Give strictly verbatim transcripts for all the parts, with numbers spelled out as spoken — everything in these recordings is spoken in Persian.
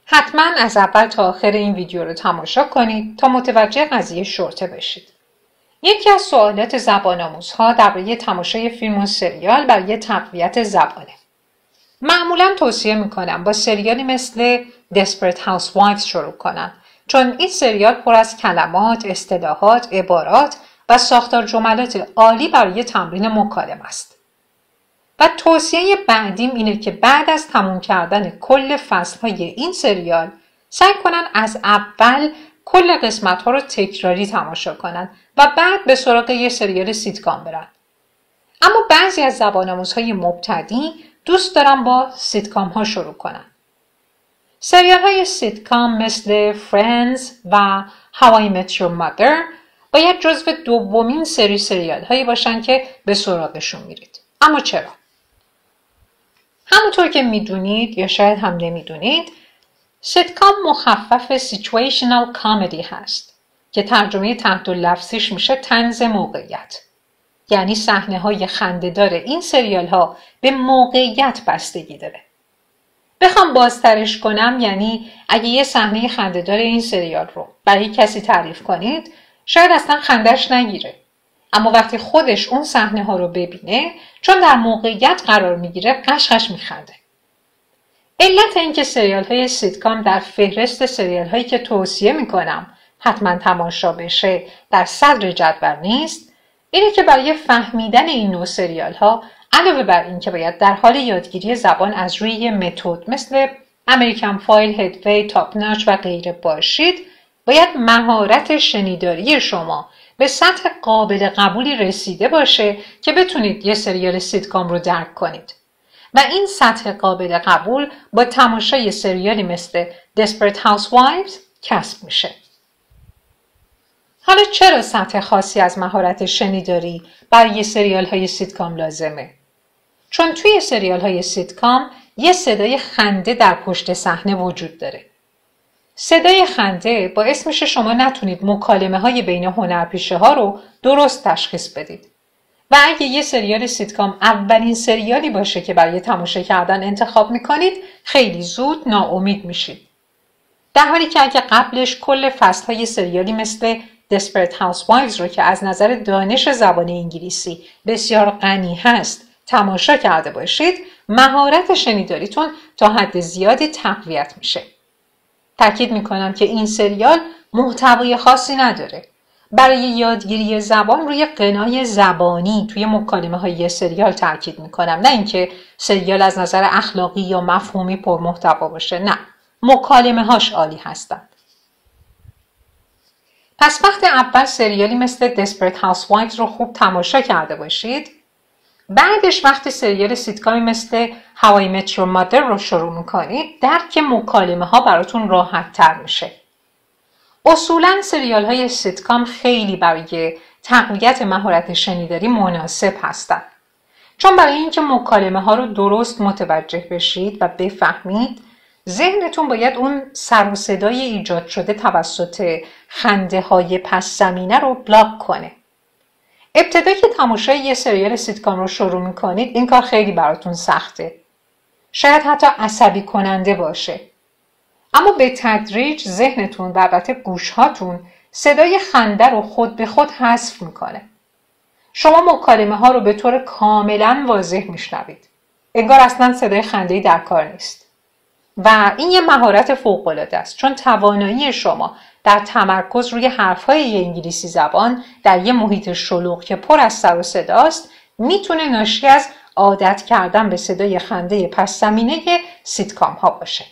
حتما از اول تا آخر این ویدیو رو تماشا کنید تا متوجه قضیه شورته بشید. یکی از سوالات زبان آموزها درباره تماشای فیلم و سریال برای تقویت زبانه. معمولا توصیه میکنم با سریالی مثل Desperate Housewives شروع کنن، چون این سریال پر از کلمات، اصطلاحات، عبارات و ساختار جملات عالی برای تمرین مکالمه است. و توصیه بعدیم اینه که بعد از تموم کردن کل فصلهای این سریال سعی کنن از اول کل قسمت‌ها رو تکراری تماشا کنن و بعد به سراغ یه سریال سیتکام برن. اما بعضی از زبان آموزهای مبتدی دوست دارن با سیتکام ها شروع کنن. سریال های سیتکام مثل Friends و How I Met Your Mother باید جزو دومین سری سریال هایی باشن که به سراغشون میرید. اما چرا؟ همونطور که میدونید یا شاید هم نمیدونید، سیتکام مخفف Situational Comedy هست که ترجمه تحت لفظیش میشه طنز موقعیت. یعنی صحنه های خنده‌دار این سریال ها به موقعیت بستگی داره. بخوام بازترش کنم یعنی اگه یه صحنه خنده‌دار این سریال رو برای کسی تعریف کنید، شاید اصلا خندش نگیره. اما وقتی خودش اون صحنه ها رو ببینه، چون در موقعیت قرار میگیره، قشقش میخنده. علت اینکه سریال های سیتکام در فهرست سریال هایی که توصیه میکنم حتما تماشا بشه در صدر جدول نیست، اینه که برای فهمیدن این نوع سریال ها علاوه بر این که باید در حال یادگیری زبان از روی یه متد مثل امریکن فایل، هدوی، تاپ ناچ و غیره باشید، باید مهارت شنیداری شما به سطح قابل قبولی رسیده باشه که بتونید یه سریال سیتکام رو درک کنید. و این سطح قابل قبول با تماشای سریالی مثل Desperate Housewives کسب میشه. حالا چرا سطح خاصی از مهارت شنیداری برای سریال های سیتکام لازمه؟ چون توی سریال های سیتکام یه صدای خنده در پشت صحنه وجود داره. صدای خنده باعث میشه شما نتونید مکالمه های بین هنرپیشه ها رو درست تشخیص بدید. و اگه یه سریال سیتکام اولین سریالی باشه که برای تماشا کردن انتخاب میکنید، خیلی زود ناامید میشید. در حالی که اگه قبلش کل فصل‌های سریالی مثل Desperate Housewives رو که از نظر دانش زبان انگلیسی بسیار غنی هست تماشا کرده باشید، مهارت شنیداریتون تا حد زیادی تقویت میشه. تاکید میکنم که این سریال محتوای خاصی نداره. برای یادگیری زبان روی غنای زبانی توی مکالمه های سریال تاکید میکنم، نه اینکه سریال از نظر اخلاقی یا مفهومی پرمحتوا باشه. نه، مکالمه هاش عالی هستند. پس وقتی اول سریالی مثل Desperate Housewives رو خوب تماشا کرده باشید، بعدش وقتی سریال سیتکامی مثل How I Met Your Mother رو شروع میکنید، درک مکالمه ها براتون راحت تر میشه. اصولاً سریال های سیتکام خیلی برای تقویت مهارت شنیداری مناسب هستند. چون برای اینکه مکالمه ها رو درست متوجه بشید و بفهمید، ذهنتون باید اون سر و صدای ایجاد شده توسط خنده های پس زمینه رو بلاک کنه. ابتدا که تماشای یه سریال سیتکام رو شروع میکنید، این کار خیلی براتون سخته. شاید حتی عصبی کننده باشه. اما به تدریج ذهنتون و البته گوشهاتون صدای خنده رو خود به خود حذف میکنه. شما مکالمه ها رو به طور کاملا واضح میشنوید. انگار اصلا صدای خنده‌ای در کار نیست. و این یه مهارت فوق‌العاده است، چون توانایی شما در تمرکز روی حرفهای انگلیسی زبان در یه محیط شلوغ که پر از سر و صداست میتونه ناشی از عادت کردن به صدای خنده پس زمینه سیتکام ها باشه.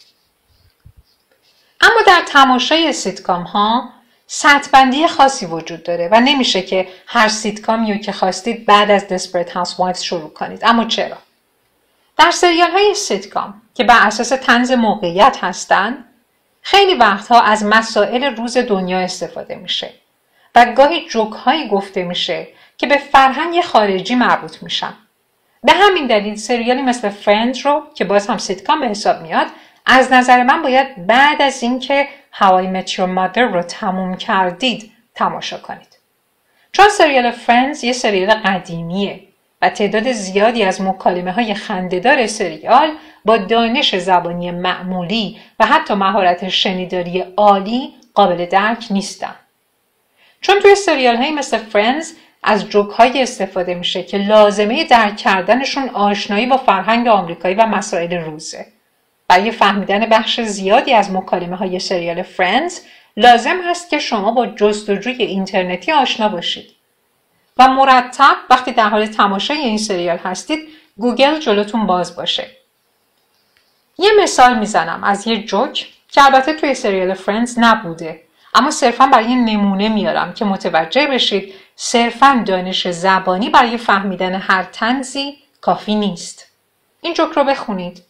اما در تماشای سیتکام ها سطح بندی خاصی وجود داره و نمیشه که هر سیتکامی رو که خواستید بعد از Desperate Housewives شروع کنید. اما چرا؟ در سریال های سیتکام که بر اساس طنز موقعیت هستن، خیلی وقتها از مسائل روز دنیا استفاده میشه و گاهی جوک هایی گفته میشه که به فرهنگ خارجی مربوط میشن. به همین دلیل سریالی مثل Friends رو که باز هم سیتکام به حساب میاد، از نظر من باید بعد از اینکه How I Met Your Mother رو تموم کردید تماشا کنید. چون سریال Friends یه سریال قدیمیه و تعداد زیادی از مکالمه های خنده‌دار سریال با دانش زبانی معمولی و حتی مهارت شنیداری عالی قابل درک نیستن. چون توی سریال هایی مثل فرندز از جوک های استفاده میشه که لازمه درک کردنشون آشنایی با فرهنگ آمریکایی و مسائل روزه. برای فهمیدن بخش زیادی از مکالمه های سریال فرندز لازم هست که شما با جستجوی اینترنتی آشنا باشید و مرتب وقتی در حال تماشای این سریال هستید گوگل جلوتون باز باشه. یه مثال میزنم از یه جوک که البته توی سریال فرندز نبوده، اما صرفا برای نمونه میارم که متوجه بشید صرفا دانش زبانی برای فهمیدن هر طنزی کافی نیست. این جوک رو بخونید.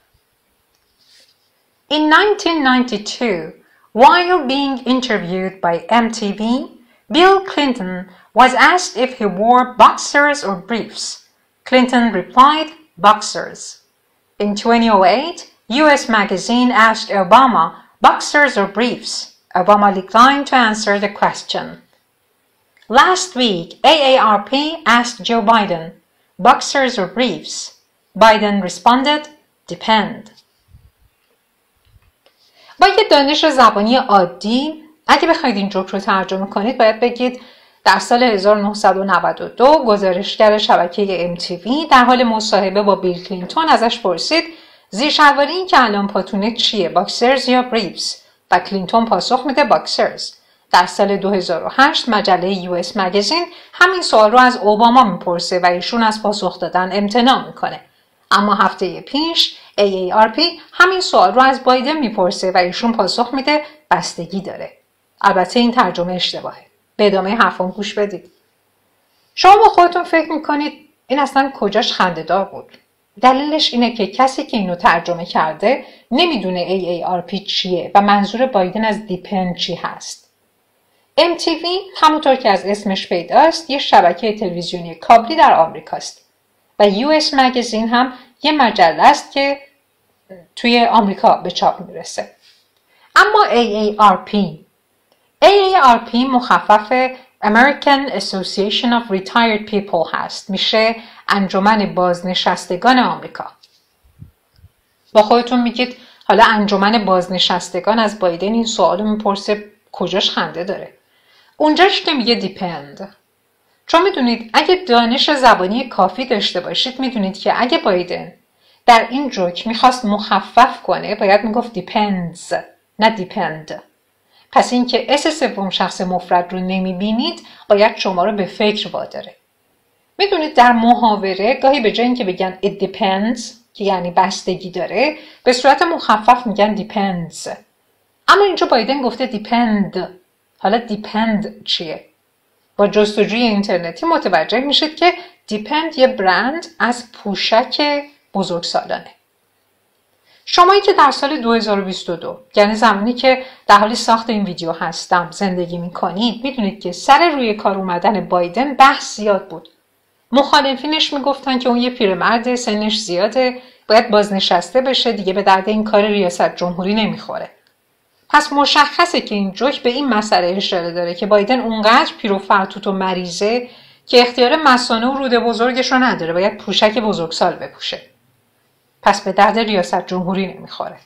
In nineteen ninety-two, while being interviewed by M T V, Bill Clinton was asked if he wore boxers or briefs. Clinton replied, boxers. In twenty oh eight, U S Magazine asked Obama, boxers or briefs? Obama declined to answer the question. Last week, A A R P asked Joe Biden, boxers or briefs? Biden responded, depend. با یه دانش زبانی عادی اگه بخواید این جوک رو ترجمه کنید باید بگید در سال هزار و نهصد و نود و دو گزارشگر شبکه ام تی وی در حال مصاحبه با بیل کلینتون ازش پرسید زیرشلواری این که الان پاتونه چیه، باکسرز یا بریفز؟ و کلینتون پاسخ میده باکسرز. در سال دو هزار و هشت مجله یو اس مگزین همین سوال رو از اوباما میپرسه و ایشون از پاسخ دادن امتناع میکنه. اما هفته پیش ای ای آر پی همین سوال رو از بایدن میپرسه و ایشون پاسخ میده بستگی داره. البته این ترجمه اشتباهه. به ادامه حرفم گوش بدید. شما با خودتون فکر میکنید این اصلا کجاش خنده‌دار بود؟ دلیلش اینه که کسی که اینو ترجمه کرده نمیدونه ای ای آر پی چیه و منظور بایدن از دیپند چی هست. ام تی وی همونطور که از اسمش پیداست یه شبکه تلویزیونی کابلی در آمریکاست و یو اس مگزین هم یه مجله است که توی آمریکا به چاپ میرسه. اما ای ای آر پی ای ای آر پی مخفف American Association of Retired People هست. میشه انجمن بازنشستگان آمریکا. با خودتون میگید حالا انجمن بازنشستگان از بایدن این سوالو میپرسه کجاش خنده داره؟ اونجاش که میگه دیپند. چون میدونید اگه دانش زبانی کافی داشته باشید میدونید که اگه بایدن در این جوک میخواست مخفف کنه باید میگفت depends نه دیپند. پس این که اس سوم شخص مفرد رو نمیبینید باید شما رو به فکر واداره. میدونید در محاوره گاهی به جای اینکه بگن it depends که یعنی بستگی داره به صورت مخفف میگن depends. اما اینجا بایدن گفته depend. حالا depend چیه؟ با جستجوی اینترنتی متوجه میشید که depend یه برند از پوشک بزرگسالانه. شمایی که در سال دو هزار و بیست و دو یعنی زمانی که در حال ساخت این ویدیو هستم زندگی میکنید میدونید که سر روی کار اومدن بایدن بحث زیاد بود. مخالفینش میگفتن که اون یه پیرمرد سنش زیاده باید بازنشسته بشه دیگه به درد این کار ریاست جمهوری نمیخوره. پس مشخصه که این جوک به این مسئله اشاره داره که بایدن اونقدر پیر و فرتوت و مریضه که اختیار مثانه و روده بزرگش رو نداره باید پوشک بزرگسال بپوشه. پس به درد ریاست جمهوری نمیخوره.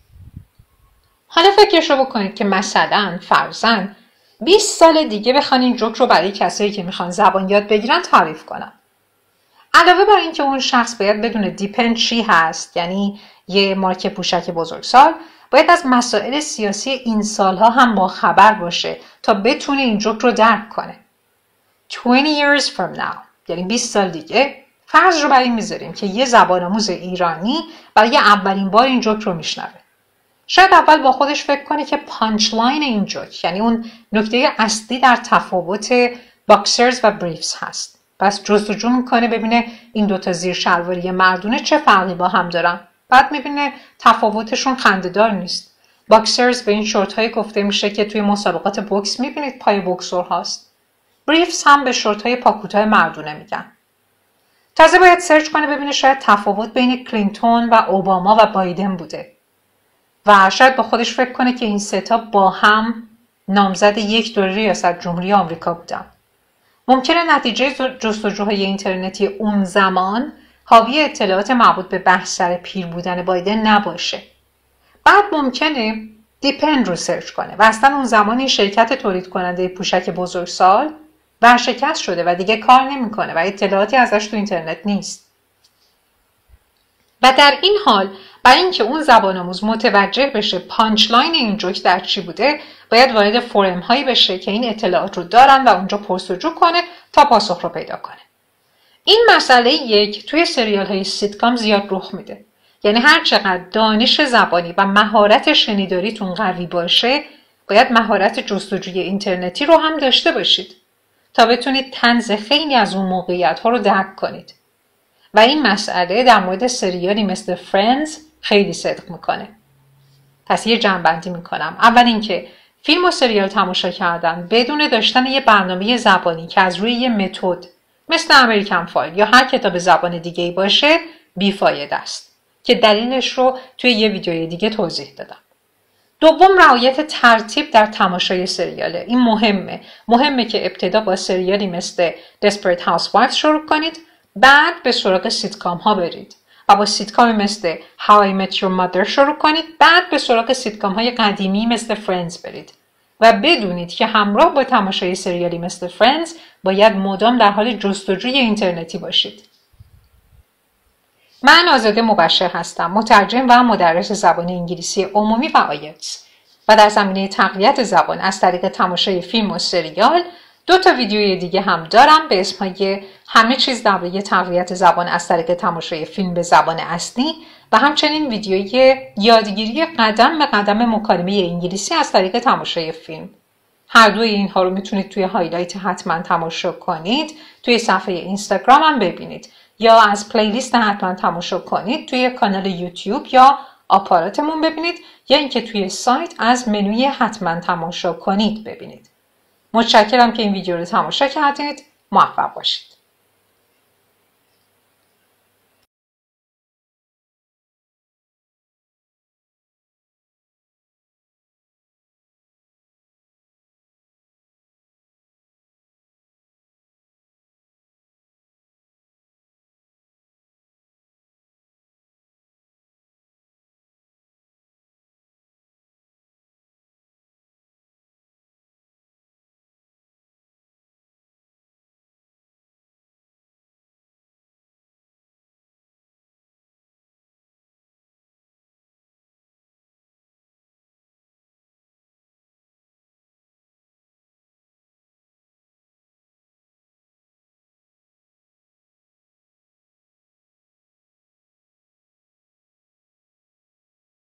حالا فکرشو بکنید که مثلا فرضاً بیست سال دیگه بخوان این جوک رو برای کسایی که میخوان زبان یاد بگیرن تعریف کنن. علاوه بر اینکه اون شخص باید بدونه دیپند چی هست یعنی یه مارک پوشک بزرگسال باید از مسائل سیاسی این سالها هم با خبر باشه تا بتونه این جوک رو درک کنه. twenty years from now یعنی بیست سال دیگه فرض رو بر این میذاریم که یه زبان آموز ایرانی برای اولین بار این جوک رو میشنوه. شاید اول با خودش فکر کنه که پانچ لاین این جوک یعنی اون نکته اصلی در تفاوت باکسرز و بریفز هست. پس جستجو میکنه ببینه این دوتا زیر شلواری مردونه چه فرقی با هم دارن. بعد میبینه تفاوتشون خنده‌دار نیست. باکسرز به این شورت های گفته میشه که توی مسابقات بوکس میبینید پای بوکسور هاست. بریفز هم به شورت های پاکوتای مردونه میگن. تازه باید سرچ کنه ببینه شاید تفاوت بین کلینتون و اوباما و بایدن بوده. و شاید با خودش فکر کنه که این سه تا با هم نامزد یک دوره ریاست جمهوری آمریکا بودن. ممکنه نتیجه جستجوهای اینترنتی اون زمان حاوی اطلاعات مربوط به بحث سر پیر بودن بایدن نباشه. بعد ممکنه دیپند رو سرچ کنه و اصلا اون زمانی شرکت تولید کننده پوشک بزرگسال ورشکست شده و دیگه کار نمیکنه و اطلاعاتی ازش تو اینترنت نیست. و در این حال برای اینکه اون زبان آموز متوجه بشه پانچلاین این جوک در چی بوده، باید وارد فورم هایی بشه که این اطلاعات رو دارن و اونجا پرسجو کنه تا پاسخ رو پیدا کنه. این مسئله یک توی سریال های سیتکام زیاد رخ میده. یعنی هر چقدر دانش زبانی و مهارت شنیداریتون قوی باشه، باید مهارت جستجوی اینترنتی رو هم داشته باشید تا بتونید طنز خیلی از اون موقعیت ها رو درک کنید. و این مسئله در مورد سریالی مثل فرندز خیلی صدق میکنه. پس یه جمع‌بندی میکنم. اول اینکه فیلم و سریال تماشا کردن بدون داشتن یه برنامه زبانی که از روی یه متد مثل امریکن فایل یا هر کتاب زبان دیگه‌ای باشه بیفایده است که دلیلش رو توی یه ویدیوی دیگه توضیح دادم. دوم، رعایت ترتیب در تماشای سریاله. این مهمه. مهمه که ابتدا با سریالی مثل Desperate Housewives شروع کنید، بعد به سراغ سیتکام ها برید و با سیتکام مثل How I Met Your Mother شروع کنید، بعد به سراغ سیتکام های قدیمی مثل Friends برید و بدونید که همراه با تماشای سریالی مثل Friends باید مدام در حال جستجوی اینترنتی باشید. من آزاده مبشر هستم، مترجم و مدرس زبان انگلیسی عمومی و آیلتس و در زمینه تقویت زبان از طریق تماشای فیلم و سریال دو تا ویدیوی دیگه هم دارم به اسمهای همه چیز درباره تقویت زبان از طریق تماشای فیلم به زبان اصلی و همچنین ویدیوی یادگیری قدم به قدم مکالمه انگلیسی از طریق تماشای فیلم. هر دوی اینها رو میتونید توی هایلایت حتما تماشا کنید، توی صفحه اینستاگرام هم ببینید یا از پلیلیست حتما تماشا کنید، توی کانال یوتیوب یا آپاراتمون ببینید یا اینکه توی سایت از منوی حتما تماشا کنید ببینید. متشکرم که این ویدیو رو تماشا کردید. موفق باشید.